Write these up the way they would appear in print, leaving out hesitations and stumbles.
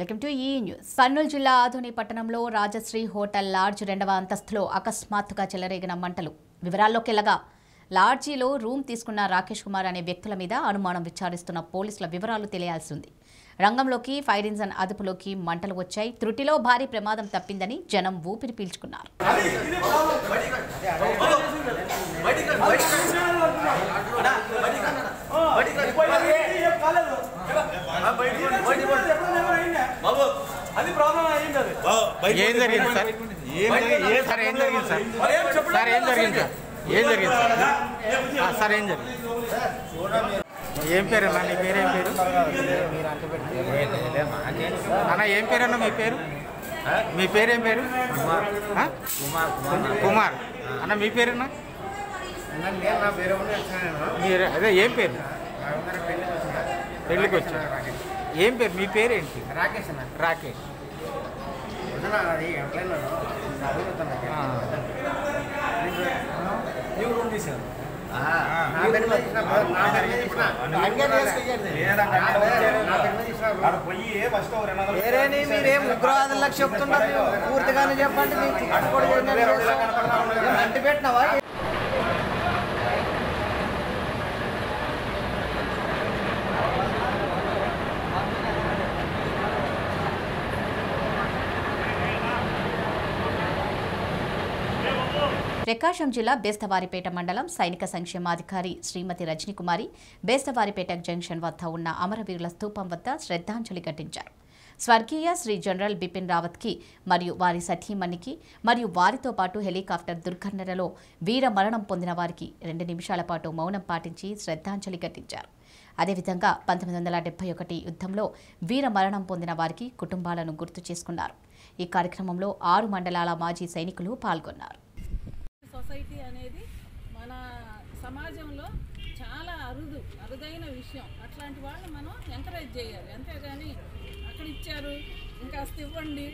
Welcome to ఈ news. Kurnool జిల్లా ఆదోని పట్టణంలో రాజశ్రీ హోటల్ లాడ్జ్ 2వ అంతస్తులో అకస్మాత్తుగా చెలరేగిన మంటలు. వివరాల్లోకి వెళ్ళగా లాడ్జీలో రూమ్ తీసుకున్న రాకేష్ కుమార్ అనే వ్యక్తుల మీద అనుమానం విచారిస్తున్న పోలీసుల వివరాలు తెలియాల్సి ఉంది. రంగంలోకి ఫైర్ ఇంజన్ అదుపులోకి మంటలు వచ్చాయి. త్రుటిలో భారీ ప్రమాదం తప్పిందని జనం ఊపిరి పీల్చుకున్నారు. ఏం పేరు అన్న? నీ పేరు ఏం పేరు అన్న? ఏం పేరు అన్న? మీ పేరు మీ పేరేం పేరు? కుమార్ అన్న. మీ పేరున్నా? మీరు అదే ఏం పేరు? పెళ్ళికి వచ్చా. ఏం పేరు? మీ పేరేంటి? రాకేష్ అన్న. రాకేష్. రూమ్ తీసాను. మీరేం ఉగ్రవాదులకు చెప్తున్నారు? పూర్తిగానే చెప్పండి. అంటి పెట్టినావా? ప్రకాశం జిల్లా బేస్తవారిపేట మండలం సైనిక సంక్షేమాధికారి శ్రీమతి రజనీకుమారి బేస్తవారిపేట జంక్షన్ వద్ద ఉన్న అమరవీరుల స్తూపం వద్ద శ్రద్ధాంజలి ఘటించారు. స్వర్గీయ శ్రీ జనరల్ బిపిన్ రావత్కి మరియు వారి సతీమణికి మరియు వారితో పాటు హెలికాప్టర్ దుర్ఘటనలో వీర మరణం పొందిన వారికి 2 నిమిషాల పాటు మౌనం పాటించి శ్రద్ధాంజలి ఘటించారు. అదేవిధంగా 1971 యుద్ధంలో వీర మరణం పొందిన వారికి కుటుంబాలను గుర్తు చేసుకున్నారు. ఈ కార్యక్రమంలో 6 మండలాల మాజీ సైనికులు పాల్గొన్నారు. సొసైటీ అనేది మన సమాజంలో చాలా అరుదైన విషయం. అట్లాంటి వాళ్ళు మనం ఎంకరేజ్ చేయాలి. అంతేగాని అక్కడ ఇచ్చారు ఇంకా ఇవ్వండి.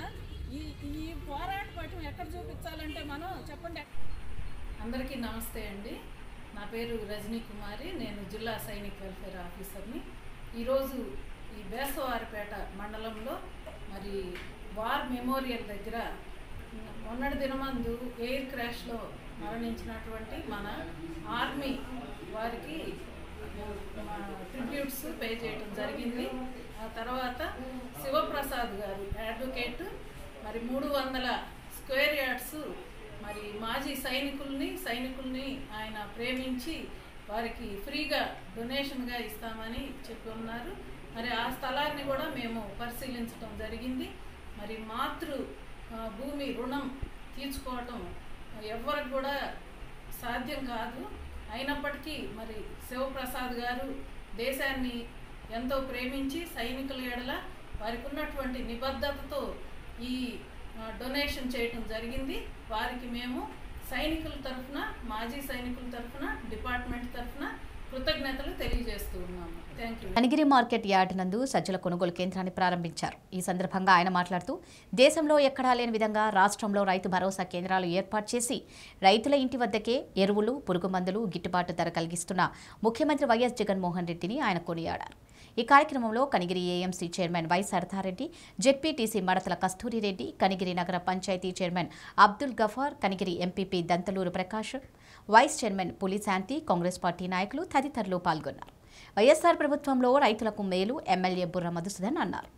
ఈ పోరాట పటం ఎక్కడ చూపించాలంటే మనం చెప్పండి. అందరికీ నమస్తే అండి. నా పేరు రజనీకుమారి. నేను జిల్లా సైనిక్ వెల్ఫేర్ ఆఫీసర్ని. ఈరోజు ఈ బేస్తవారిపేట మండలంలో మరి వార్ మెమోరియల్ దగ్గర మొన్నటి దినమందు ఎయిర్ క్రాష్లో మరణించినటువంటి మన ఆర్మీ వారికి ట్రిబ్యూట్స్ పే చేయడం జరిగింది. ఆ తర్వాత శివప్రసాద్ గారు అడ్వకేట్ మరి 300 స్క్వేర్ యార్డ్స్ మరి మాజీ సైనికుల్ని ఆయన ప్రేమించి వారికి ఫ్రీగా డొనేషన్గా ఇస్తామని చెప్పి ఉన్నారు. మరి ఆ స్థలాన్ని కూడా మేము పరిశీలించడం జరిగింది. మరి భూమి రుణం తీర్చుకోవటం ఎవరికి కూడా సాధ్యం కాదు. అయినప్పటికీ మరి శివప్రసాద్ గారు దేశాన్ని ఎంతో ప్రేమించి సైనికుల ఎడల వారికి ఉన్నటువంటి నిబద్ధతతో ఈ డొనేషన్ చేయటం జరిగింది. వారికి మేము సైనికుల తరఫున, మాజీ సైనికుల తరఫున, డిపార్ట్మెంట్ తరఫున కృతజ్ఞతలు తెలియజేస్తూ ఉన్నాము. కనిగిరి మార్కెట్ యార్డ్ నందు సజ్జల కొనుగోలు కేంద్రాన్ని ప్రారంభించారు. ఈ సందర్భంగా ఆయన మాట్లాడుతూ దేశంలో ఎక్కడా లేని విధంగా రాష్ట్రంలో రైతు భరోసా కేంద్రాలు ఏర్పాటు చేసి రైతుల ఇంటి వద్దకే ఎరువులు, పురుగు మందులు గిట్టుబాటు ధర కలిగిస్తున్న ముఖ్యమంత్రి వైఎస్ జగన్మోహన్ రెడ్డిని ఆయన కొనియాడారు. ఈ కార్యక్రమంలో Kanigiri AMC chairman Y Saradareddy, ZPTC Madathala Kasturireddy, Kanigiri నగర panchayati chairman Abdul Gaffar, Kanigiri MPP Dantaluru Prakash, vice chairman Pulishanti, Congress party నాయకులు తదితరులు పాల్గొన్నారు. వైఎస్ఆర్ ప్రభుత్వంలో రైతులకు మేలు ఎమ్మెల్యే బుర్ర మధుసూదన్ అన్నారు.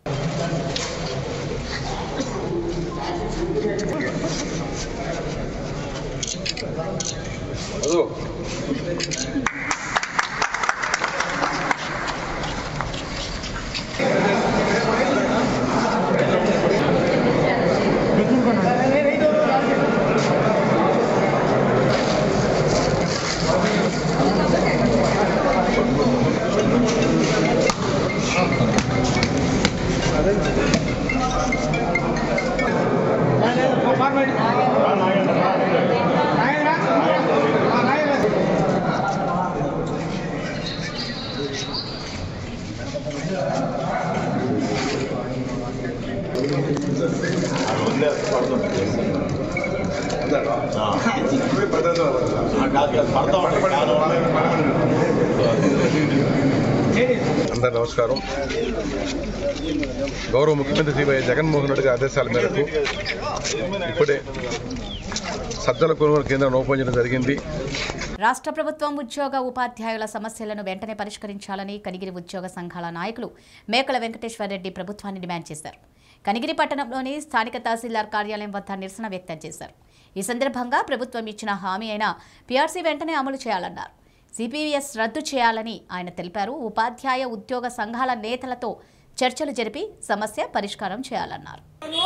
అందరికీ నమస్కారం. గౌరవ ముఖ్యమంత్రి శ్రీ వైఎస్ జగన్మోహన్ రెడ్డి గారి ఆదేశాల మేరకు ఇప్పుడే సజ్జల కొనుగోలు కేంద్రం ఓపెన్ చేయడం జరిగింది. రాష్ట్ర ప్రభుత్వం ఉద్యోగ ఉపాధ్యాయుల సమస్యలను వెంటనే పరిష్కరించాలని కనిగిరి ఉద్యోగ సంఘాల నాయకులు మేకల వెంకటేశ్వరరెడ్డి ప్రభుత్వాన్ని డిమాండ్ చేశారు. కనిగిరి పట్టణంలోని స్థానిక తహసీల్దార్ కార్యాలయం వద్ద నిరసన వ్యక్తం చేశారు. ఈ సందర్భంగా ప్రభుత్వం ఇచ్చిన హామీ అయిన పీఆర్సీ వెంటనే అమలు చేయాలన్నారు. సిపిఎస్ రద్దు చేయాలని ఆయన తెలిపారు. ఉపాధ్యాయ ఉద్యోగ సంఘాల నేతలతో చర్చలు జరిపి సమస్య పరిష్కారం చేయాలన్నారు.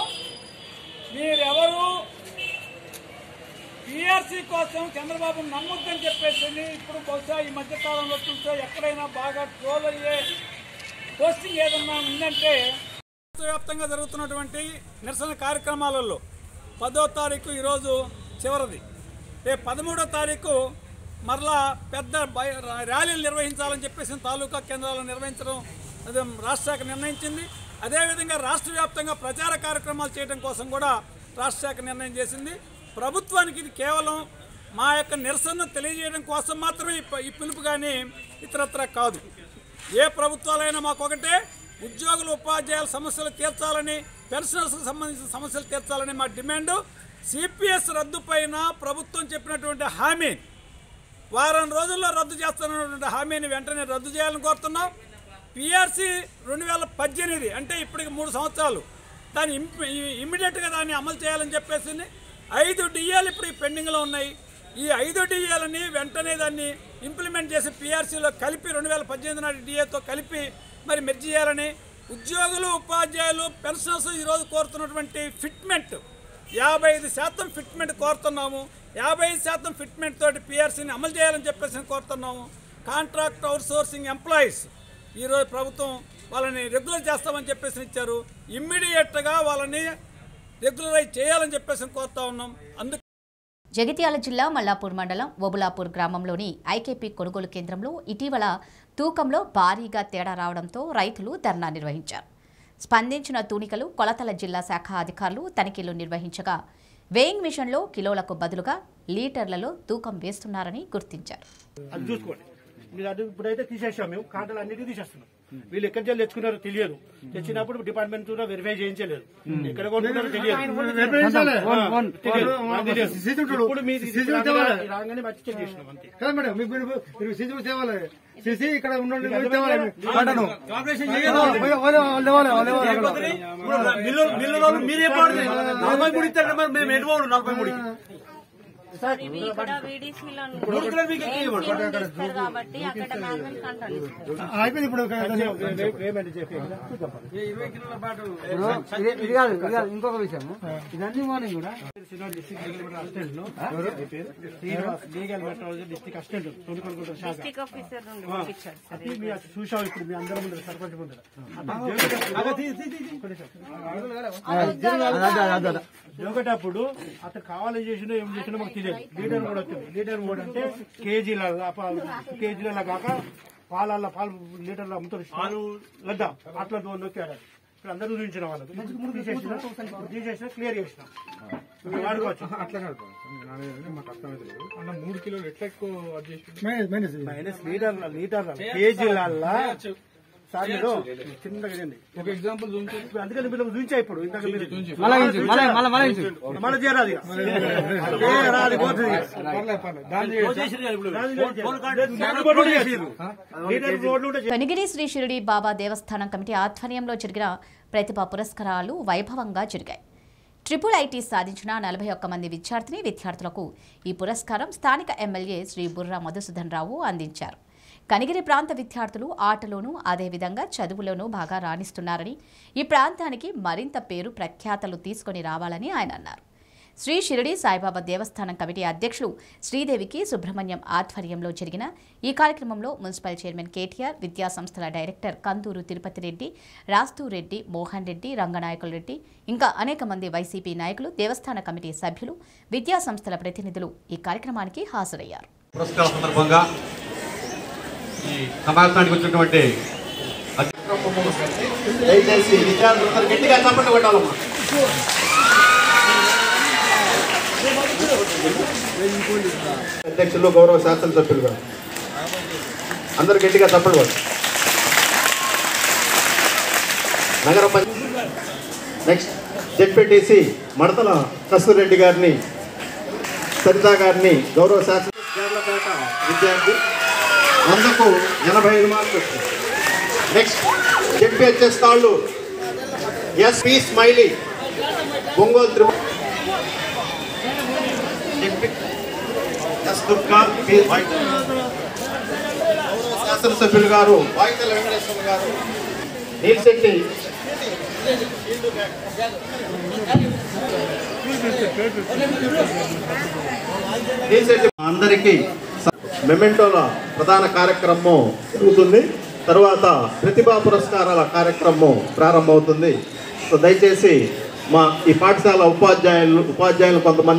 పీఆర్సీ కోసం చంద్రబాబు నమ్మొద్దని చెప్పేసి ఇప్పుడు బహుశా ఈ మధ్యకాలంలో చూస్తే ఎక్కడైనా బాగా ట్రోల్ అయ్యే పోస్టింగ్ ఏదన్నా ఉందంటే వ్యాప్తంగా జరుగుతున్నటువంటి నిరసన కార్యక్రమాలలో 10వ తారీఖు ఈరోజు చివరిది. రేపు 13వ తారీఖు మరలా పెద్ద ర్యాలీలు నిర్వహించాలని చెప్పేసి తాలూకా కేంద్రాలను నిర్వహించడం అది రాష్ట్ర శాఖ నిర్ణయించింది. అదేవిధంగా రాష్ట్ర వ్యాప్తంగా ప్రచార కార్యక్రమాలు చేయడం కోసం కూడా రాష్ట్ర శాఖ నిర్ణయం చేసింది. ప్రభుత్వానికి ఇది కేవలం మా యొక్క నిరసనను తెలియజేయడం కోసం మాత్రమే ఈ పిలుపు కానీ ఇతరత్ర కాదు. ఏ ప్రభుత్వాలైనా మాకొకటే ఉద్యోగులు ఉపాధ్యాయుల సమస్యలు తీర్చాలని, పెన్షనర్స్కి సంబంధించిన సమస్యలు తీర్చాలని మా డిమాండు. సిపిఎస్ రద్దు పైన ప్రభుత్వం చెప్పినటువంటి హామీ వారం రోజుల్లో రద్దు చేస్తున్నటువంటి హామీని వెంటనే రద్దు చేయాలని కోరుతున్నాం. పీఆర్సీ 2018 అంటే ఇప్పటికి 3 సంవత్సరాలు, దాన్ని ఇమ్మీడియట్గా దాన్ని అమలు చేయాలని చెప్పేసి 5 డిఏలు ఇప్పుడు పెండింగ్లో ఉన్నాయి. ఈ 5 డిఏలని వెంటనే దాన్ని ఇంప్లిమెంట్ చేసి పీఆర్సీలో కలిపి 2018 నాటి డిఏతో కలిపి మరి మెర్జ్ చేయాలని, ఉద్యోగులు ఉపాధ్యాయులు పెన్షనర్స్ ఈరోజు కోరుతున్నటువంటి ఫిట్మెంట్ 55% ఫిట్మెంట్ కోరుతున్నాము. 55% ఫిట్మెంట్ తోటి పీఆర్సీని అమలు చేయాలని చెప్పేసి కోరుతున్నాము. కాంట్రాక్ట్ అవుట్సోర్సింగ్ ఎంప్లాయీస్ ఈరోజు ప్రభుత్వం వాళ్ళని రెగ్యులర్ చేస్తామని చెప్పేసి ఇచ్చారు. ఇమ్మీడియట్గా వాళ్ళని రెగ్యులరైజ్ చేయాలని చెప్పేసి కోరుతా ఉన్నాం. అందుకు జగిత్యాల జిల్లా మల్లాపూర్ మండలం ఓబులాపూర్ గ్రామంలోని ఐకేపీ కొనుగోలు కేంద్రంలో ఇటీవల తూకంలో భారీగా తేడా రావడంతో రైతులు ధర్నా నిర్వహించారు. స్పందించిన తూనికలు కొలతల జిల్లా శాఖ అధికారులు తనిఖీలు నిర్వహించగా వేయింగ్ మిషన్లో కిలోలకు బదులుగా లీటర్లలో తూకం వేస్తున్నారని గుర్తించారు. ఇప్పుడైతే తీసేసాం, మేము కాంటలు అన్నిటికీ తీసేస్తున్నాం. వీళ్ళు ఎక్కడి నుంచి తెచ్చుకున్నారో తెలియదు. తెచ్చినప్పుడు డిపార్ట్మెంట్ కూడా వెరిఫై చేయించలేదు. ఎక్కడ కొనుక్కున్నారో తెలియదు. ఇప్పుడు రాగానే వచ్చి చెక్ చేసినాం అంతే కదా మేడం. ఇక్కడ మీరే పాడు 43 ఇస్తారు. మేము ఎటుకోండి 43 ఇంకొక విషయం, ఇదన్నీ మార్నింగ్ కూడా లీగల్ మెట్రాలజీ డిస్ట్రిక్ట్ అసిస్టెంట్ చూసాం. ఇప్పుడు మీ అందరం ముందు సర్పంచ్ ముందు జోగేటప్పుడు అతను కావాలని చేసినా ఏం చేసినా మాకు తెలియదు. లీటర్ కూడా వచ్చింది. లీటర్ కూడా అంటే కేజీల కాక పాలల్లో పాలు లీటర్లు అమ్ముతారు. పాలు లడ్డా అట్లా నొక్కాడు. ఇక్కడ అందరూ చూపించిన వాళ్ళకి తీసేసిన క్లియర్ చేసినాం. వాడుకోవచ్చు. అట్లా 3 కిలోలు ఎట్లా ఎక్కువ మైనస్ లీటర్ల కేజీలల్లా సార్ మీరు చిన్నగా ఒక ఎగ్జాంపుల్ చూపించి, అందుకని మీరు చూపించా ఇప్పుడు ఇంతకు మళ్ళీ చేరాది. కనిగిరి శ్రీ షిరిడి బాబా దేవస్థానం కమిటీ ఆధ్వర్యంలో జరిగిన ప్రతిభా పురస్కారాలు వైభవంగా జరిగాయి. IIIT సాధించిన 41 మంది విద్యార్థులకు ఈ పురస్కారం స్థానిక ఎమ్మెల్యే శ్రీ బుర్రా మధుసూదన్ రావు అందించారు. కనిగిరి ప్రాంత విద్యార్థులు ఆటలోనూ అదేవిధంగా చదువులోనూ బాగా రాణిస్తున్నారని, ఈ ప్రాంతానికి మరింత పేరు ప్రఖ్యాతలు తీసుకొని రావాలని ఆయన అన్నారు. శ్రీ షిరిడి సాయిబాబా దేవస్థానం కమిటీ అధ్యక్షులు శ్రీదేవికి సుబ్రహ్మణ్యం ఆధ్వర్యంలో జరిగిన ఈ కార్యక్రమంలో మున్సిపల్ చైర్మన్ కేటీఆర్, విద్యా సంస్థల డైరెక్టర్ కందూరు తిరుపతి రెడ్డి, రాస్తూరెడ్డి, మోహన్ రెడ్డి, రంగనాయకుల రెడ్డి, ఇంకా అనేక మంది వైసీపీ నాయకులు, దేవస్థాన కమిటీ సభ్యులు, విద్యా సంస్థల ప్రతినిధులు ఈ కార్యక్రమానికి హాజరయ్యారు. సమావేశానికి వచ్చినటువంటి అధ్యక్షులు, గౌరవ శాసనసభ్యులు అందరూ గట్టిగా తప్పడు. నగర నెక్స్ట్ జెడ్పీటీసీ మడతల కస్తూరెడ్డి గారిని, సరితా గారిని గౌరవ శాసన కేరళపేట విద్యార్థి 100కు 85 మార్కులు. Next ZPHS Thallu SP smiley Ongole Tripura శాసనసభ్యులు గారు వాయితల వెంకటేశ్వర గారు, నీల్శెట్టి అందరికీ మెమెంటోల ప్రధాన కార్యక్రమం జరుగుతుంది. తర్వాత ప్రతిభా పురస్కారాల కార్యక్రమం ప్రారంభమవుతుంది. సో దయచేసి మా ఈ పాఠశాల ఉపాధ్యాయులు కొంతమంది.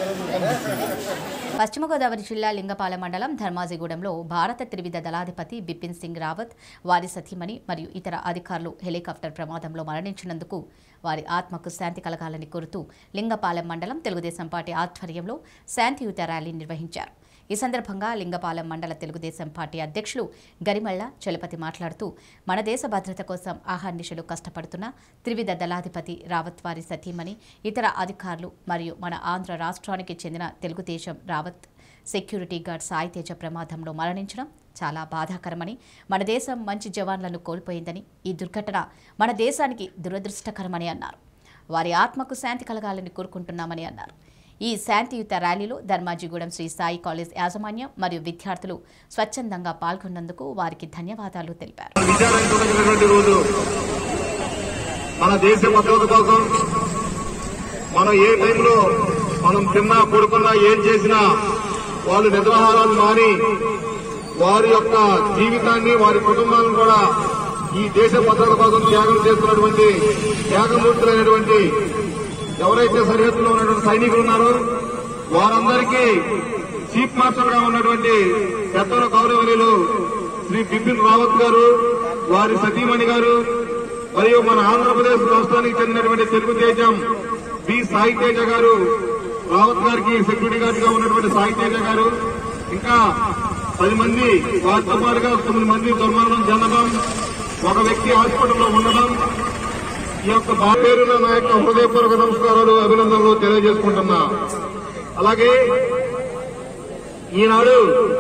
పశ్చిమ గోదావరి జిల్లా లింగపాలెం మండలం ధర్మాజిగూడెంలో భారత త్రివిధ దళాధిపతి బిపిన్ సింగ్ రావత్, వారి సతీమణి మరియు ఇతర అధికారులు హెలికాప్టర్ ప్రమాదంలో మరణించినందుకు వారి ఆత్మకు శాంతి కలగాలని కోరుతూ లింగపాలెం మండలం తెలుగుదేశం పార్టీ ఆధ్వర్యంలో శాంతియుత ర్యాలీ నిర్వహించారు. ఈ సందర్భంగా లింగపాలెం మండల తెలుగుదేశం పార్టీ అధ్యక్షులు గరిమళ్ళ చలపతి మాట్లాడుతూ, మన దేశ భద్రత కోసం ఆహర్నిశలు కష్టపడుతున్న త్రివిధ దళాధిపతి రావత్, వారి సతీమణి, ఇతర అధికారులు మరియు మన ఆంధ్ర రాష్ట్రానికి చెందిన తెలుగుదేశం రావత్ సెక్యూరిటీ గార్డ్ సాయి తేజ ప్రమాదంలో మరణించడం చాలా బాధాకరమని, మన దేశం మంచి జవాన్లను కోల్పోయిందని, ఈ దుర్ఘటన మన దేశానికి దురదృష్టకరమని అన్నారు. వారి ఆత్మకు శాంతి కలగాలని కోరుకుంటున్నామని అన్నారు. ఈ శాంతియుత ర్యాలీలో ధర్మాజిగూడెం శ్రీ సాయి కాలేజ్ యాజమాన్యం మరియు విద్యార్థులు స్వచ్ఛందంగా పాల్గొన్నందుకు వారికి ధన్యవాదాలు తెలిపారు. మన దేశ భద్రత కోసం మనం ఏ టైంలో మనం తిన్నా పడుకున్నా ఏం చేసినా వాళ్ళు నిద్రాహారాలు మాని వారి యొక్క జీవితాన్ని, వారి కుటుంబాలను కూడా ఈ దేశ భద్రత కోసం త్యాగం చేస్తున్నటువంటి త్యాగమూర్తులైనటువంటి ఎవరైతే సరిహద్దులో ఉన్నటువంటి సైనికులు ఉన్నారో వారందరికీ చీఫ్ మార్షల్ గా ఉన్నటువంటి పెద్దల గౌరవనీయులు శ్రీ బిపిన్ రావత్ గారు, వారి సతీమణి గారు మరియు మన ఆంధ్రప్రదేశ్ రాష్ట్రానికి చెందినటువంటి తెలుగుదేశం బి సాయి తేజ గారు, రావత్ గారికి సెక్యూరిటీ గార్డ్ గా ఉన్నటువంటి సాయి తేజ గారు, ఇంకా 10 మంది వారితో పాటుగా 9 మంది దుర్మరణం చెందడం, ఒక వ్యక్తి హాస్పిటల్లో ఉండడం, ఈ యొక్క పేరున నా యొక్క హృదయపూర్వక నమస్కారాలు, అభినందనలు తెలియజేసుకుంటున్నా. అలాగే ఈనాడు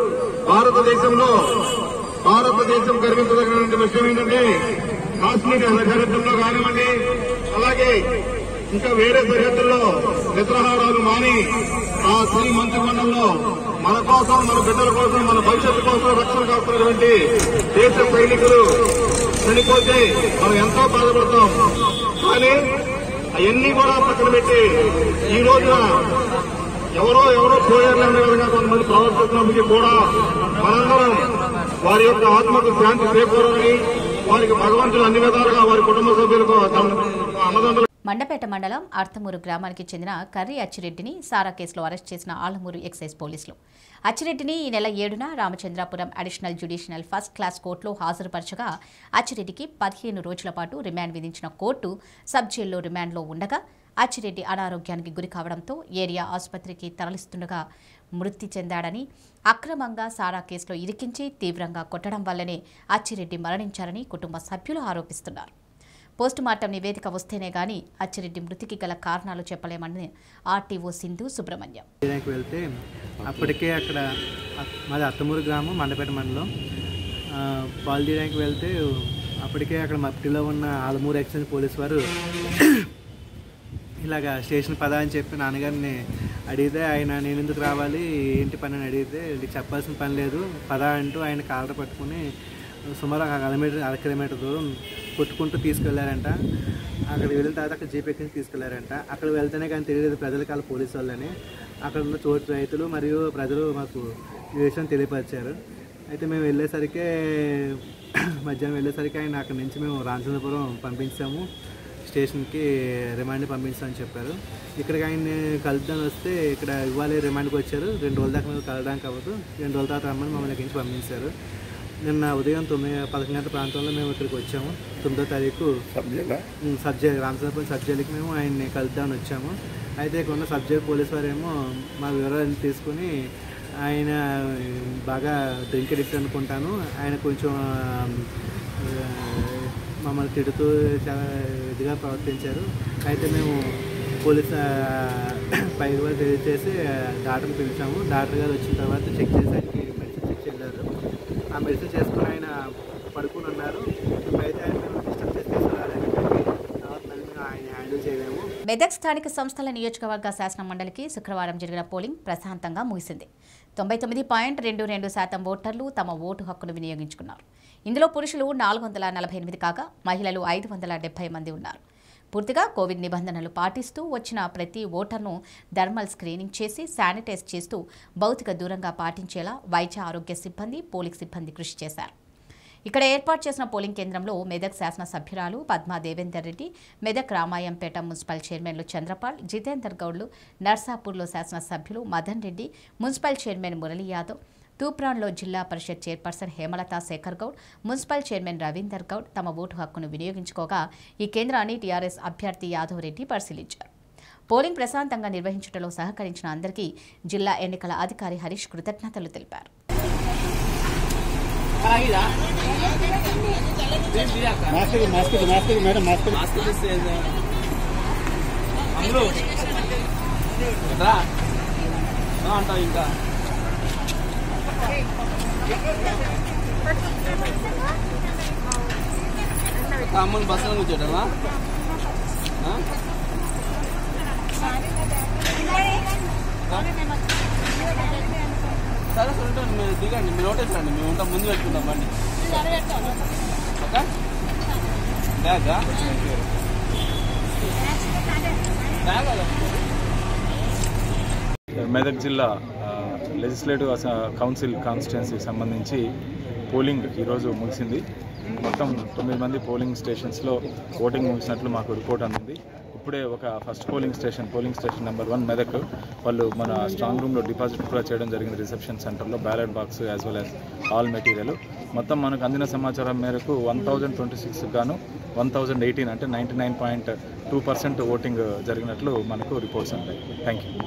భారతదేశం గర్వించదగిన విషయం ఏంటంటే కాశ్మీర్ సరిహద్దుల్లో కానివ్వండి, అలాగే ఇంకా వేరే సరిహద్దుల్లో నిద్రాహారాలు మాని ఆ తొలి మంత్రిమండలంలో మన కోసం, మన బిడ్డల కోసం, మన భవిష్యత్తు కోసం రక్షణ కాస్తున్నటువంటి దేశ సైనికులు చనిపోతే మనం ఎంతో బాధపడతాం. కానీ అవన్నీ కూడా పక్కన పెట్టి ఈ రోజున ఎవరో పోయారనే విధంగా కొంతమంది ప్రవర్తిస్తున్నప్పటికీ కూడా మనందరం వారి యొక్క ఆత్మకు శాంతి చేకూరాలని, వారికి భగవంతుడు అన్ని విధాలుగా వారి కుటుంబ సభ్యులకు అన్నదండలు. మండపేట మండలం అర్తమూరు గ్రామానికి చెందిన కర్రి అచ్చిరెడ్డిని సారా కేసులో అరెస్ట్ చేసిన ఆలమూరు ఎక్సైజ్ పోలీసులు. అచ్చిరెడ్డిని ఈ నెల 7న Ramachandrapuram additional judicial first class కోర్టులో హాజరుపరచగా అచ్చిరెడ్డికి 15 రోజుల పాటు రిమాండ్ విధించిన కోర్టు సబ్ జైల్లో రిమాండ్లో ఉండగా అచ్చిరెడ్డి అనారోగ్యానికి గురి కావడంతో ఏరియా ఆసుపత్రికి తరలిస్తుండగా మృతి చెందాడని, అక్రమంగా సారా కేసులో ఇరికించి తీవ్రంగా కొట్టడం వల్లనే అచ్చిరెడ్డి మరణించారని కుటుంబ సభ్యులు ఆరోపిస్తున్నారు. పోస్టుమార్టం నివేదిక వస్తేనే గానీ అచ్చిరెడ్డి మృతికి గల కారణాలు చెప్పలేమని ఆర్టీఓ సింధు సుబ్రహ్మణ్యం. వెళ్తే అప్పటికే అక్కడ మాది అత్తమూరు గ్రామం మండపేట మండలం పాలు తీయడానికి వెళ్తే అప్పటికే అక్కడ మట్టిలో ఉన్న ఆలమూరు ఎక్సైజ్ పోలీసు వారు ఇలాగ స్టేషన్ పద అని చెప్పి నాన్నగారిని అడిగితే ఆయన నేను ఎందుకు రావాలి ఏంటి పని అని అడిగితే నీకు చెప్పాల్సిన పని లేదు పద అంటూ ఆయన కాలర పట్టుకుని సుమారు 1 కిలోమీటర్ దూరం కొట్టుకుంటూ తీసుకెళ్లారంట. అక్కడికి వెళ్ళిన తర్వాత అక్కడ జీప్ ఎక్కించి తీసుకెళ్లారంట. అక్కడ వెళ్తేనే కానీ తెలియదు ప్రజలకు వాళ్ళ పోలీసు వాళ్ళని. అక్కడ ఉన్న తోటి రైతులు మరియు ప్రజలు మాకు ఈ విషయం తెలియపరిచారు. అయితే మేము వెళ్ళేసరికి మధ్యాహ్నం వెళ్ళేసరికి ఆయన అక్కడి నుంచి మేము రామచంద్రపురం పంపించాము, స్టేషన్కి రిమాండ్ పంపించామని చెప్పారు. ఇక్కడికి ఆయన్ని కలుద్దామని వస్తే ఇక్కడ ఇవ్వాలి రిమాండ్కి వచ్చారు. 2 రోజుల దాకా మేము కలవడానికి అవ్వదు, 2 రోజుల తర్వాత రమ్మని మమ్మల్ని ఎక్కించి పంపించారు. నిన్న ఉదయం 9-11 గంటల ప్రాంతంలో మేము ఇక్కడికి వచ్చాము. 9వ తారీఖు రామచంద్రపురం సబ్ జైలుకి మేము ఆయన్ని కలుద్దామని వచ్చాము. అయితే ఇక్కడ ఉన్న సబ్ జైలు పోలీసు వారేమో మా వివరాలను తీసుకుని ఆయన బాగా డ్రింక్ అడిక్ట్ అనుకుంటాను, ఆయన కొంచెం మమ్మల్ని తిడుతూ చాలా ఇదిగా ప్రవర్తించారు. అయితే మేము పోలీస్ పైకి తెలియచేసి డాక్టర్ని పిలిచాము. డాక్టర్ గారు వచ్చిన తర్వాత చెక్ చేసి ఆయనకి మెడిసిన్స్ ఇచ్చి వెళ్ళారు. ఆ మెడిసిన్ చేసుకుని ఆయన పడుకుని ఉన్నారు. అయితే ఆయన డిస్టర్బ్ చేసి తీసుకురాలేదు. తర్వాత మళ్ళీ ఆయన హ్యాండిల్ చేయలేము. మెదక్ స్థానిక సంస్థల నియోజకవర్గ శాసన మండలికి శుక్రవారం జరిగిన పోలింగ్ ప్రశాంతంగా ముగిసింది. 99.22% ఓటర్లు తమ ఓటు హక్కును వినియోగించుకున్నారు. ఇందులో పురుషులు 448 కాగా మహిళలు 570 మంది ఉన్నారు. పూర్తిగా కోవిడ్ నిబంధనలు పాటిస్తూ వచ్చిన ప్రతి ఓటర్ను థర్మల్ స్క్రీనింగ్ చేసి శానిటైజ్ చేస్తూ భౌతిక దూరంగా పాటించేలా వైద్య ఆరోగ్య సిబ్బంది, పోలింగ్ సిబ్బంది కృషి చేశారు. ఇక్కడ ఏర్పాటు చేసిన పోలింగ్ కేంద్రంలో మెదక్ శాసనసభ్యురాలు పద్మా దేవేందర్ రెడ్డి, మెదక్ రామాయంపేట మున్సిపల్ చైర్మన్లు చంద్రపాల్, జితేందర్ గౌడ్లు, నర్సాపూర్లో శాసనసభ్యులు మదన్ రెడ్డి, మున్సిపల్ చైర్మన్ మురళీ యాదవ్, తూప్రాన్లో జిల్లా Parishad chairperson Hemalatha Shekar Goud, municipal chairman Ravinder Goud తమ ఓటు హక్కును వినియోగించుకోగా ఈ కేంద్రాన్ని టీఆర్ఎస్ అభ్యర్థి యాదవ్ రెడ్డి పరిశీలించారు. పోలింగ్ ప్రశాంతంగా నిర్వహించడంలో సహకరించిన అందరికీ జిల్లా ఎన్నికల అధికారి హరీష్ కృతజ్ఞతలు తెలిపారు. అమ్మని బస్సులో కూర్చోటమా సరే సరే మీరు దిగండి, మీరు నోటీస్ రండి, మేము ఉంటాం, ముందు పెట్టుకుంటాం బండి. బ్యాగా మెదక్ జిల్లా లెజిస్లేటివ్ కౌన్సిల్ కాన్స్టిట్యున్సీకి సంబంధించి పోలింగ్ ఈరోజు ముగిసింది. మొత్తం 9 మంది పోలింగ్ స్టేషన్స్లో ఓటింగ్ ముగిసినట్లు మాకు రిపోర్ట్ అందింది. ఇప్పుడే ఒక first polling station number 1 Medak వాళ్ళు మన స్ట్రాంగ్ రూమ్లో డిపాజిట్ కూడా చేయడం జరిగింది. రిసెప్షన్ సెంటర్లో ballot box as well as all material. మొత్తం మనకు అందిన సమాచారం మేరకు 1026 గాను 1018 అంటే 99.2% ఓటింగ్ జరిగినట్లు మనకు రిపోర్ట్స్ ఉంటాయి. Thank you.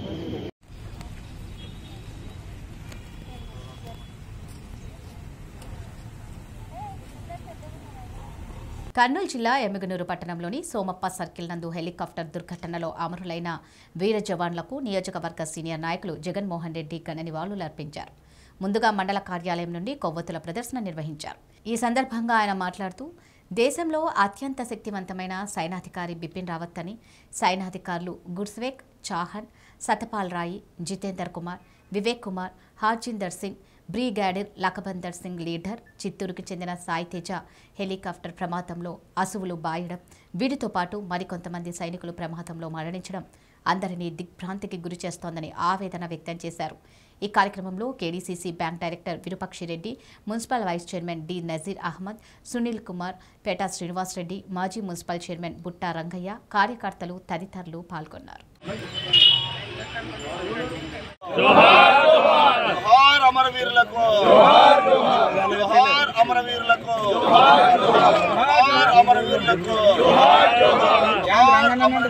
కర్నూలు జిల్లా ఎమ్మిగనూరు పట్టణంలోని సోమప్ప సర్కిల్ నందు హెలికాప్టర్ దుర్ఘటనలో అమరులైన వీర జవాన్లకు నియోజకవర్గ సీనియర్ నాయకులు జగన్మోహన్ రెడ్డి ఘన నివాళులు అర్పించారు. ముందుగా మండల కార్యాలయం నుండి కొవ్వొత్తుల ప్రదర్శన నిర్వహించారు. ఈ సందర్భంగా ఆయన మాట్లాడుతూ దేశంలో అత్యంత శక్తివంతమైన సైనాధికారి బిపిన్ రావత్ అని, సైనాధికారులు గుర్స్వేక్, చాహన్, సతపాల్ రాయి, జితేందర్ కుమార్, వివేక్ కుమార్, హార్జిందర్ సింగ్, బ్రిగేడియర్ లఖబందర్ సింగ్ లీడర్, చిత్తూరుకు చెందిన సాయి తేజ హెలికాప్టర్ ప్రమాదంలో అసువులు బాయడం, వీటితో పాటు మరికొంతమంది సైనికులు ప్రమాదంలో మరణించడం అందరినీ దిగ్భ్రాంతికి గురి చేస్తోందని ఆవేదన వ్యక్తం చేశారు. ఈ కార్యక్రమంలో KDCC bank director Virupakshireddy, municipal vice chairman D Nazir Ahmed, Sunil Kumar, Peta Srinivasareddy, మాజీ మున్సిపల్ చైర్మన్ బుట్టా రంగయ్య, కార్యకర్తలు తదితరులు పాల్గొన్నారు. అమరవీరులకు జోహార్, జోహార్ అమరవీరులకు జోహార్, జోహార్ అమరవీరులకు జోహార్, జోహార్.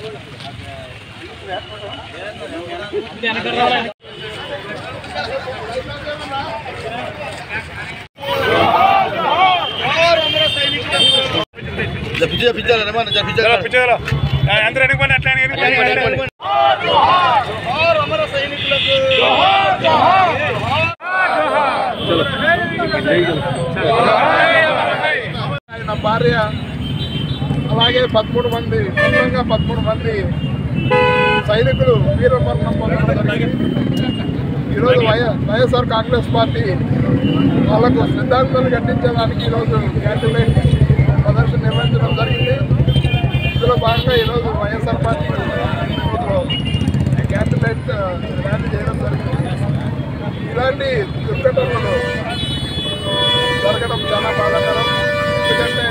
ఆయన భార్య అలాగే 13 మంది మొత్తంగా 13 మంది సైనికులు వీరమరణం పొందడం జరిగింది. ఈరోజు వైఎస్ఆర్ కాంగ్రెస్ పార్టీ వాళ్లకు శ్రద్ధాంజలి ఘటించడానికి ఈరోజు క్యాండిడేట్ ప్రదర్శన నిర్వహించడం జరిగింది. ఇందులో భాగంగా ఈరోజు వైఎస్ఆర్ పార్టీ క్యాండిడేట్ ర్యాలీ చేయడం జరిగింది. ఇలాంటి దుర్ఘటనలు జరగడం చాలా బాధాకరం. ఎందుకంటే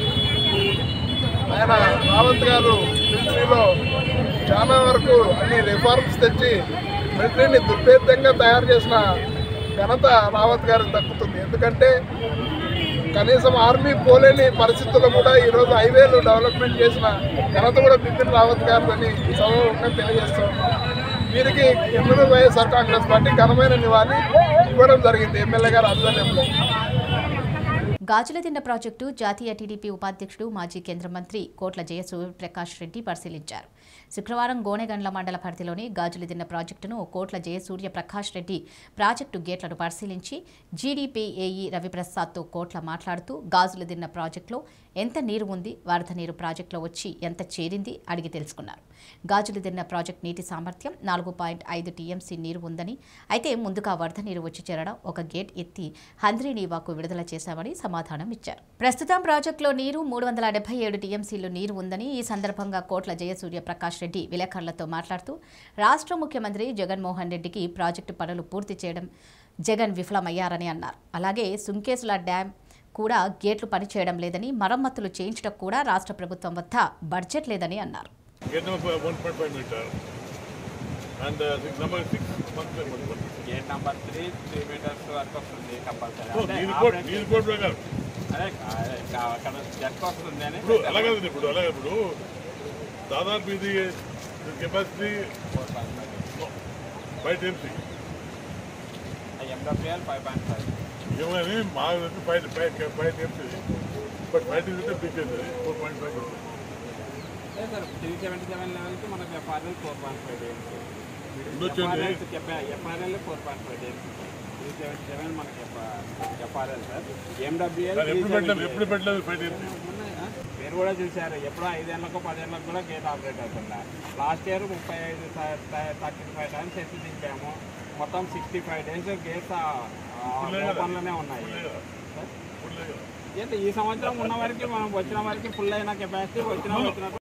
ఆయన రావత్ గారు మిలిటరీలో చాలా వరకు అన్ని రిఫార్మ్స్ తెచ్చి మిలిటరీని దుర్భేద్యంగా తయారు చేసిన ఘనత రావత్ గారికి దక్కుతుంది. ఎందుకంటే కనీసం ఆర్మీ పోలేని పరిస్థితుల్లో కూడా ఈరోజు హైవేలు డెవలప్మెంట్ చేసిన ఘనత కూడా బిపిన్ రావత్ గారిని ఈ సభలో తెలియజేస్తున్నాం. వీరికి ఎమ్మెల్యే వైఎస్ఆర్ కాంగ్రెస్ పార్టీ ఘనమైన నివాళి ఇవ్వడం జరిగింది ఎమ్మెల్యే గారు ఆధ్వర్యంలో. గాజులదిన్న ప్రాజెక్టు జాతీయ టీడీపీ ఉపాధ్యక్షుడు మాజీ కేంద్ర మంత్రి కోట్ల జయసూర్యప్రకాష్ రెడ్డి పరిశీలించారు. శుక్రవారం గోనెగండ్ల మండల పరిధిలోని గాజులదిన్న ప్రాజెక్టును కోట్ల జయసూర్యప్రకాష్ రెడ్డి ప్రాజెక్టు గేట్లను పరిశీలించి జీడీపీఏఈ రవిప్రసాద్తో కోట్ల మాట్లాడుతూ గాజులదిన్న ప్రాజెక్టులో ఎంత నీరు ఉంది, వరద నీరు ప్రాజెక్టులో వచ్చి ఎంత చేరింది అడిగి తెలుసుకున్నారు. గాజులదిన్న ప్రాజెక్టు నీటి సామర్థ్యం 4.5 టీఎంసీ నీరు ఉందని, అయితే ముందుగా వరద నీరు వచ్చి చేరడం ఒక గేట్ ఎత్తి హంద్రీనీవాకు విడుదల చేశామని సమాధానం ఇచ్చారు. ప్రస్తుతం ప్రాజెక్టులో నీరు 377 టీఎంసీలు నీరు ఉందని ఈ సందర్భంగా కోట్ల జయసూర్యప్రకాష్ రెడ్డి విలేకరులతో మాట్లాడుతూ రాష్ట్ర ముఖ్యమంత్రి జగన్మోహన్ రెడ్డికి ప్రాజెక్టు పనులు పూర్తి చేయడం జగన్ విఫలమయ్యారని అన్నారు. అలాగే సుంకేసుల డ్యాం కూడా గేట్లు పనిచేయడం లేదని, మరమ్మతులు చేయించడం కూడా రాష్ట్ర ప్రభుత్వం వద్ద బడ్జెట్ లేదని అన్నారు. Gate number 1.5 meter and number 6 gate number 3 meters వరకు వస్తుంది కంపల్సరీ. నీళ్ళు కోట్ ప్రకారం అదే అక్కడ జట్ వస్తుంది అని ఇప్పుడు దాదాపు ఇది కెపాసిటీ 5 TMC MWL 5.5 ఏమని మా 5 TMC బట్ 5 TMC పిచ్చేది 4.5 సార్ 377 లెవెల్కి మనకు ఎఫ్ఆర్ఎల్ 4.5 ఎఫ్ఆర్ఎల్ 4.5 377 మనకి ఎఫ్ఆర్ఎల్ సార్. MWL ఎప్పుడు పెట్టలేదు 5 TMC మీరు కూడా చూశారు, ఎప్పుడో 5 ఏళ్ళకో 10 ఏళ్ళకు కూడా గేట్ ఆపరేట్ అవుతుందా. లాస్ట్ ఇయర్ 35 టైమ్స్ ఎత్తి దింపాము. మొత్తం 65 డేస్ గేట్స్ ఓపెన్లోనే ఉన్నాయి. ఏంటి ఈ సంవత్సరం ఉన్న వరకు మనం వచ్చిన వరకు ఫుల్ అయిన కెపాసిటీ వచ్చినట్టు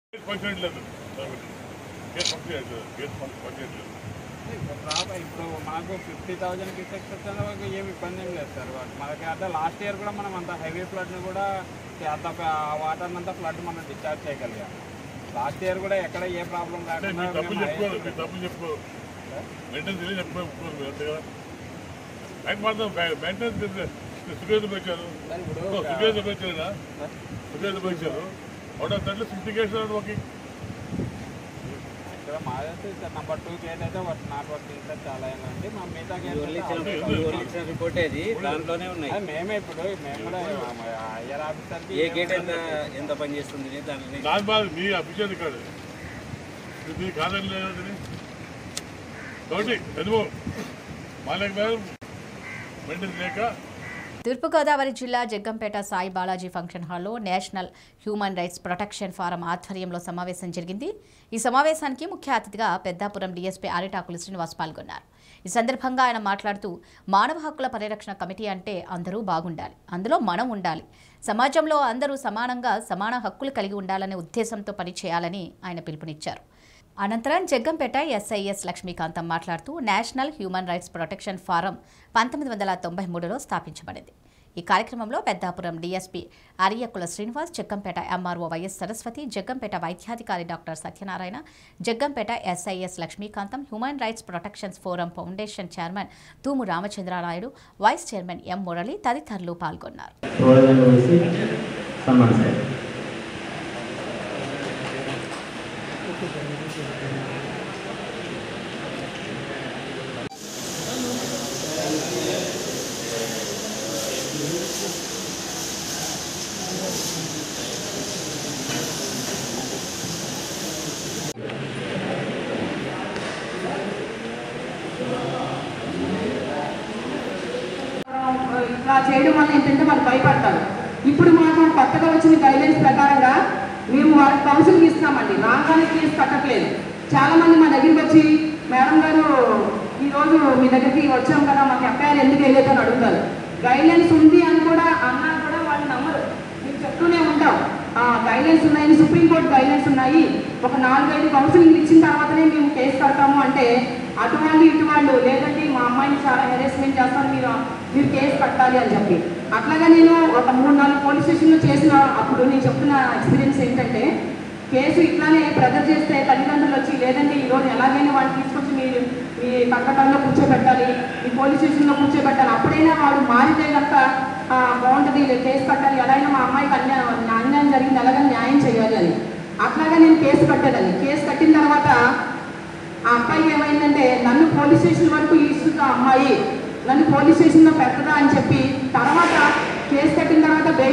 ఇప్పుడు మనకు 50,000 క్యూసెక్స్ వచ్చిన వరకు ఏమి ఇబ్బంది ఏం లేదు సార్. మనకి అంటే లాస్ట్ ఇయర్ కూడా మనం అంత హెవీ ఫ్లడ్ని కూడా అంత వాటర్ని అంతా ఫ్లడ్ మనం డిశ్చార్జ్ చేయగలిగాం. లాస్ట్ ఇయర్ కూడా ఎక్కడ ఏ ప్రాబ్లం రాకుండా మాదైతే సార్ నెంబర్ 2 గేట్ అయితే నాట్ వర్కింగ్ సార్ చాలా ఏంటంటే మా మిగతా గేట్ రిపోర్ట్ దాంట్లోనే ఉన్నాయి. మేమే ఇప్పుడు మేము కూడా హయ్యర్ ఆఫీసర్కి ఏ గేట్ ఎంత పని చేస్తుంది దాని మీ అఫీషియల్ కాదు ఇది కాదని లేదు కాబట్టి చదువు మాలకి మెయింటెన్స్ లేక. తూర్పుగోదావరి జిల్లా జగ్గంపేట సాయి బాలాజీ ఫంక్షన్ హాల్లో national human rights protection forum ఆధ్వర్యంలో సమావేశం జరిగింది. ఈ సమావేశానికి ముఖ్య అతిథిగా పెద్దాపురం డీఎస్పీ అరిటాకుల శ్రీనివాస్ పాల్గొన్నారు. ఈ సందర్భంగా ఆయన మాట్లాడుతూ మానవ హక్కుల పరిరక్షణ కమిటీ అంటే అందరూ బాగుండాలి, అందులో మనం ఉండాలి, సమాజంలో అందరూ సమానంగా సమాన హక్కులు కలిగి ఉండాలనే ఉద్దేశంతో పనిచేయాలని ఆయన పిలుపునిచ్చారు. అనంతరం జగ్గంపేట ఎస్ఐఎస్ లక్ష్మీకాంతం మాట్లాడుతూ national human rights protection forum 1993లో స్థాపించబడింది. ఈ కార్యక్రమంలో Peddapuram DSP Ariyakula Srinivas, Jaggampeta MRO YS Saraswati, Jaggampeta వైద్యాధికారి doctor Satyanarayana, Jaggampeta SIS Lakshmikantham, human rights protection forum foundation chairman Thumu Ramachandranaidu, vice chairman M Murali తదితరులు పాల్గొన్నారు. ఇలా చేయడం వల్ల ఏంటంటే వాళ్ళు భయపడతారు. ఇప్పుడు మాకు కొత్తగా వచ్చిన గైడ్లైన్స్ ప్రకారంగా మేము వాళ్ళకి కౌన్సిలింగ్ ఇస్తున్నామండి. రాగానే కేసు కట్టట్లేదు. చాలామంది మా దగ్గరికి వచ్చి మేడం గారు ఈరోజు మీ దగ్గరికి వచ్చాం కదా, మాకు ఎఫ్ఐఆర్ ఎందుకు వేయలేదు అని అడుగుతారు. గైడ్లైన్స్ ఉంది అని కూడా అన్నా కూడా వాళ్ళు నమ్మరు. మేము చెప్తూనే ఉంటాం గైడ్లైన్స్ ఉన్నాయని, సుప్రీంకోర్టు గైడ్లైన్స్ ఉన్నాయి, ఒక 4-5 కౌన్సిలింగ్ ఇచ్చిన తర్వాతనే మేము కేసు కడతాము అంటే అటు వాళ్ళు ఇటు వాళ్ళు లేదంటే మా అమ్మాయిని చాలా హెరాస్మెంట్ చేస్తాను, మీరు కేసు కట్టాలి అని చెప్పి. అట్లాగా నేను ఒక 3-4 పోలీస్ స్టేషన్లో చేసిన అప్పుడు నేను చెప్తున్న ఎక్స్పీరియన్స్ ఏంటంటే కేసు ఇట్లానే ప్రెజర్ చేస్తే తల్లిదండ్రులు వచ్చి లేదంటే ఈరోజు ఎలాగైనా వాళ్ళు తీసుకొచ్చి మీ కట్టడంలో కూర్చోబెట్టాలి, మీ పోలీస్ స్టేషన్లో కూర్చోబెట్టాలి, అప్పుడైనా వాడు మారితే కనుక బాగుంటుంది, కేసు కట్టాలి, ఎలా అయినా మా అమ్మాయికి అన్యాయం జరిగింది, ఎలాగైనా న్యాయం చేయాలి అని. అట్లాగా నేను కేసు కట్టేదాన్ని. కేసు కట్టిన తర్వాత ఆ అబ్బాయికి ఏమైందంటే నన్ను పోలీస్ స్టేషన్ వరకు ఇస్తుందా అమ్మాయి, నన్ను పోలీస్ స్టేషన్లో పెట్టదా అని చెప్పి తర్వాత కేసు కట్టిన తర్వాత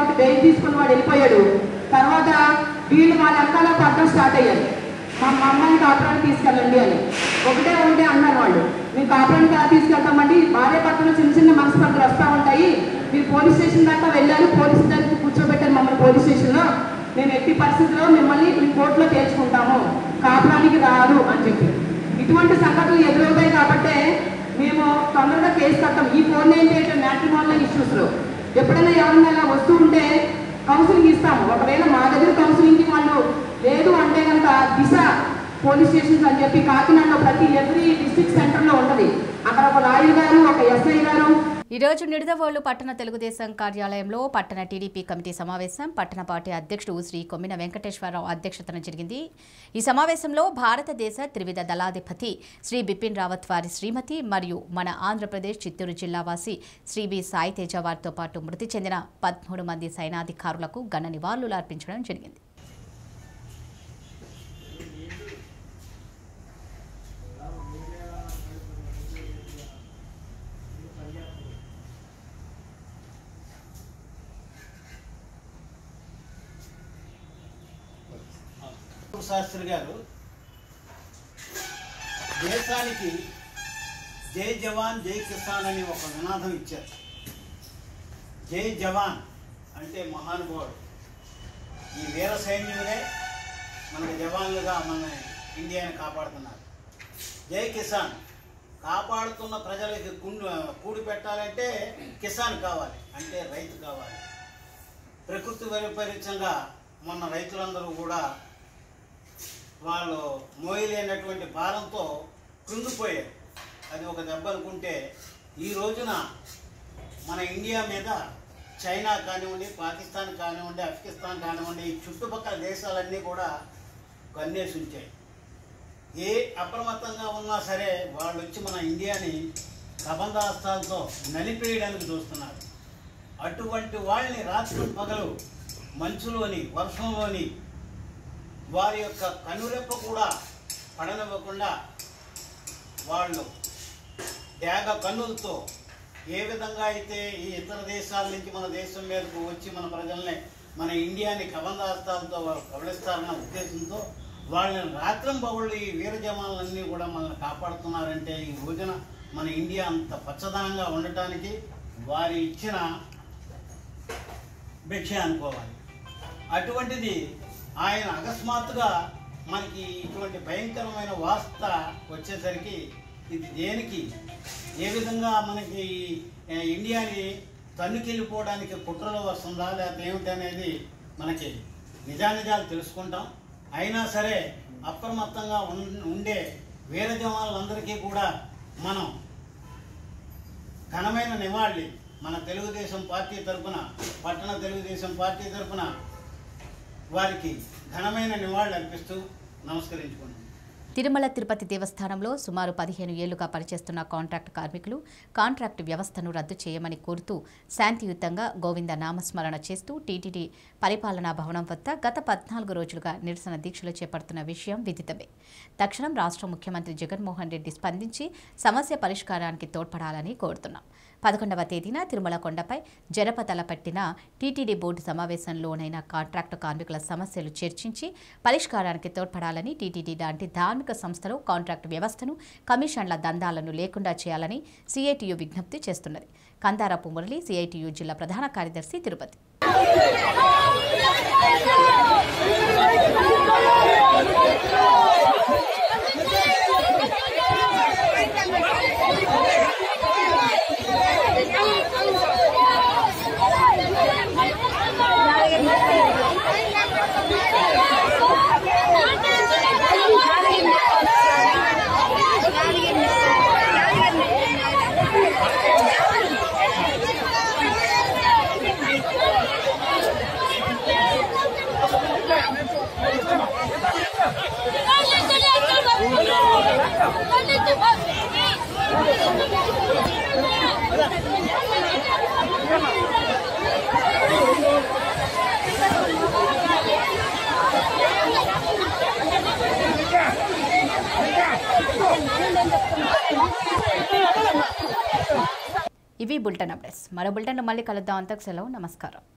కాబట్టి బెయిల్ తీసుకుని వాడు వెళ్ళిపోయాడు. తర్వాత వీళ్ళు మా లెక్కలో పడడం స్టార్ట్ అయ్యారు. మా అమ్మాయిని కాపురానికి తీసుకెళ్ళండి అని ఒకటే అన్నారు వాళ్ళు. మేము కాపురానికి ఎలా తీసుకెళ్తామండి, భార్య భర్తలు చిన్న చిన్న మనస్పర్ధలు వస్తూ ఉంటాయి, మీరు పోలీస్ స్టేషన్ దాకా వెళ్ళారు, పోలీసు దగ్గరికి కూర్చోబెట్టారు మమ్మల్ని పోలీస్ స్టేషన్లో, మేము ఎట్టి పరిస్థితుల్లో మిమ్మల్ని మీ కోర్టులో తేల్చుకుంటాము, కాపురానికి రారు అని చెప్పి ఇటువంటి సంఘటనలు ఎదురవుతాయి. కాబట్టి మేము తొందరగా కేసు కట్టాం. ఈ 498 మ్యాట్రిమోనియల్ ఇష్యూస్లో ఎప్పుడైనా ఎవరైనా ఇలా వస్తూ ఉంటే కౌన్సిలింగ్ ఇస్తాము. ఒకవేళ మా దగ్గర కౌన్సిలింగ్కి వాళ్ళు లేదు అంటే కనుక దిశ పోలీస్ స్టేషన్స్ అని చెప్పి కాకినాడలో ప్రతి ఎవ్రీ డిస్ట్రిక్ట్ సెంటర్లో ఉంటుంది. అక్కడ ఒక లాయర్ గారు, ఒక ఎస్ఐ గారు. ఈరోజు నిడదవోలు పట్టణ తెలుగుదేశం కార్యాలయంలో పట్టణ టీడీపీ కమిటీ సమావేశం పట్టణ పార్టీ అధ్యక్షుడు శ్రీ కొమ్మిన వెంకటేశ్వరరావు అధ్యక్షతన జరిగింది. ఈ సమావేశంలో భారతదేశ త్రివిధ దళాధిపతి శ్రీ బిపిన్ రావత్ వారి శ్రీమతి మరియు మన ఆంధ్రప్రదేశ్ చిత్తూరు జిల్లా వాసి శ్రీ బి సాయి తేజ వారితో పాటు మృతి చెందిన 13 మంది సైనాధికారులకు ఘన నివాళులు అర్పించడం జరిగింది. శాస్త్రి గారు దేశానికి జై జవాన్ జై కిసాన్ అని ఒక నినాదం ఇచ్చారు. జై జవాన్ అంటే మహానుభావుడు, ఈ వీర సైన్యులే మనకి జవాన్లుగా మన ఇండియాని కాపాడుతున్నారు. జై కిసాన్ కాపాడుతున్న ప్రజలకి కూడి పెట్టాలంటే కిసాన్ కావాలి, అంటే రైతు కావాలి. ప్రకృతి వైపరీత్యంగా మొన్న రైతులందరూ కూడా వాళ్ళు మోయలేనటువంటి భారంతో కృంగిపోయారు. అది ఒక దెబ్బ అనుకుంటే ఈ రోజున మన ఇండియా మీద చైనా కానివ్వండి, పాకిస్తాన్ కానివ్వండి, ఆఫ్ఘనిస్తాన్ కానివ్వండి, ఈ చుట్టుపక్కల దేశాలన్నీ కూడా కన్నేసి ఉంచాయి. ఏ అప్రమత్తంగా ఉన్నా సరే వాళ్ళు వచ్చి మన ఇండియాని కబంధాస్తాలతో నలిపేయడానికి చూస్తున్నారు. అటువంటి వాళ్ళని రాత్రి పగలు మంచులోని వర్షంలోని వారి యొక్క కనురెప్ప కూడా పడనివ్వకుండా వాళ్ళు త్యాగ కన్నులతో ఏ విధంగా అయితే ఈ ఇతర దేశాల నుంచి మన దేశం మీదకు వచ్చి మన ప్రజల్ని మన ఇండియాని కబంధాస్తాలతో కబళిస్తారన్న ఉద్దేశంతో వాళ్ళని రాత్రింబవళ్ళు ఈ వీర జవాన్లన్నీ కూడా మనల్ని కాపాడుతున్నారంటే ఈ రోజున మన ఇండియా అంత పచ్చదనంగా ఉండటానికి వారి ఇచ్చిన భిక్ష అనుకోవాలి. అటువంటిది ఆయన అకస్మాత్తుగా మనకి ఇటువంటి భయంకరమైన వార్త వచ్చేసరికి ఇది దేనికి, ఏ విధంగా మనకి ఇండియాని తన్నుకెళ్ళిపోవడానికి కుట్రలో వస్తుందా లేకపోతే ఏమిటి అనేది మనకి నిజానిజాలు తెలుసుకుంటాం. అయినా సరే అప్రమత్తంగా ఉండే వీర జవాన్లందరికీ కూడా మనం ఘనమైన నివాళి మన తెలుగుదేశం పార్టీ తరఫున, పట్టణ తెలుగుదేశం పార్టీ తరఫున వారికి ఘనమైన నివాళులు అర్పిస్తూ నమస్కరించుకుంటున్నాను. తిరుమల తిరుపతి దేవస్థానంలో సుమారు 15 ఏళ్లుగా పనిచేస్తున్న కాంట్రాక్ట్ కార్మికులు కాంట్రాక్ట్ వ్యవస్థను రద్దు చేయమని కోరుతూ శాంతియుతంగా గోవింద నామస్మరణ చేస్తూ టీటీడీ పరిపాలనా భవనం వద్ద గత 14 రోజులుగా నిరసన దీక్షలు చేపడుతున్న విషయం విదితమే. తక్షణం రాష్ట్ర ముఖ్యమంత్రి జగన్మోహన్ రెడ్డి స్పందించి సమస్య పరిష్కారానికి తోడ్పడాలని కోరుతున్నాం. 11వ తేదీన తిరుమల కొండపై జరపతలపట్టిన టీటీడీ బోర్డు సమావేశంలోనైన కాంట్రాక్టు కార్మికుల సమస్యలు చర్చించి పరిష్కారానికి తోడ్పడాలని, టీటీడీ లాంటి ధార్మిక సంస్థలు కాంట్రాక్టు వ్యవస్థను, కమిషన్ల దందాలను లేకుండా చేయాలని సిఐటియు విజ్ఞప్తి చేస్తున్నది. కందారపు మురళి, సిఐటియు జిల్లా ప్రధాన కార్యదర్శి, తిరుపతి. ఇవి బులెటిన్ అప్డేట్స్. మరో బులెటిన్ మళ్ళీ కలుద్దాం. అంతకు సెలవు. నమస్కారం.